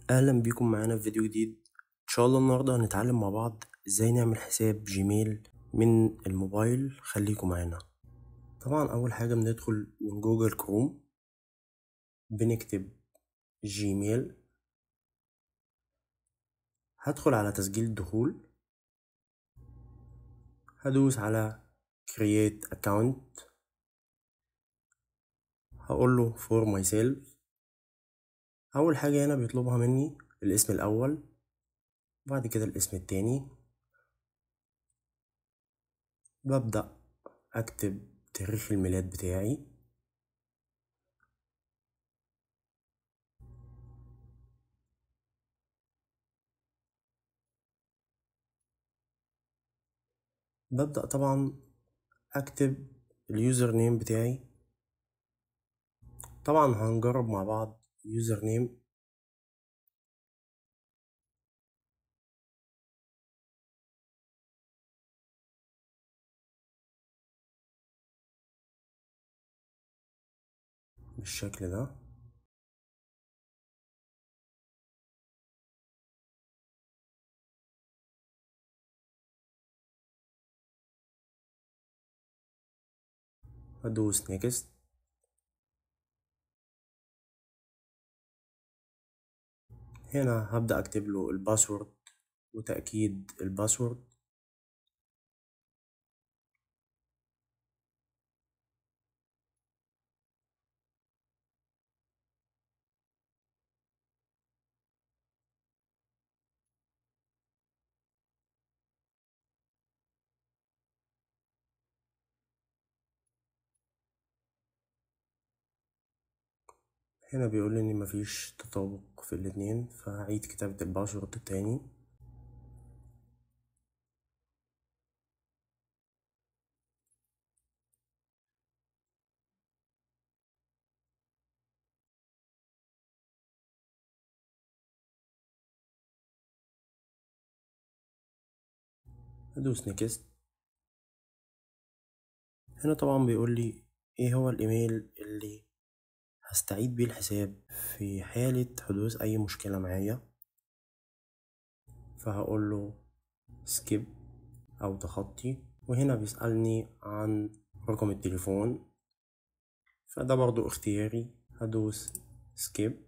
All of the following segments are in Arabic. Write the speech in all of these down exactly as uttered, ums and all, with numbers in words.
اهلا بيكم معانا في فيديو جديد. ان شاء الله النهارده هنتعلم مع بعض ازاي نعمل حساب جيميل من الموبايل. خليكم معانا. طبعا اول حاجه بندخل من جوجل كروم، بنكتب جيميل، هدخل على تسجيل الدخول، هدوس على create account، هقول له for myself. اول حاجه هنا بيطلبها مني الاسم الاول، بعد كده الاسم التاني، ببدأ اكتب تاريخ الميلاد بتاعي، ببدأ طبعا اكتب اليوزر نيم بتاعي. طبعا هنجرب مع بعض يوزر نيم. بالشكل ده. هدوس نيكست. هنا هبدأ اكتب له الباسورد وتأكيد الباسورد. هنا بيقول لي ان مفيش تطابق في الاتنين، فهعيد كتابة الباسورد التاني. هدوس نيكست. هنا طبعا بيقول لي ايه هو الايميل اللي هستعيد بيه الحساب في حالة حدوث اي مشكلة معايا، فهقول له سكيب او تخطي. وهنا بيسألني عن رقم التليفون، فده برضو اختياري، هدوس سكيب.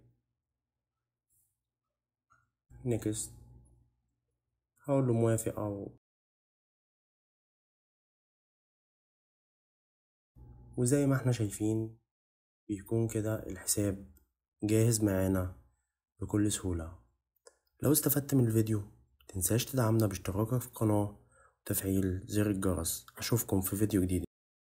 نيكست. هقول له موافق او. وزي ما احنا شايفين بيكون كده الحساب جاهز معانا بكل سهولة. لو استفدت من الفيديو متنساش تدعمنا باشتراكك في القناة وتفعيل زر الجرس. اشوفكم في فيديو جديد.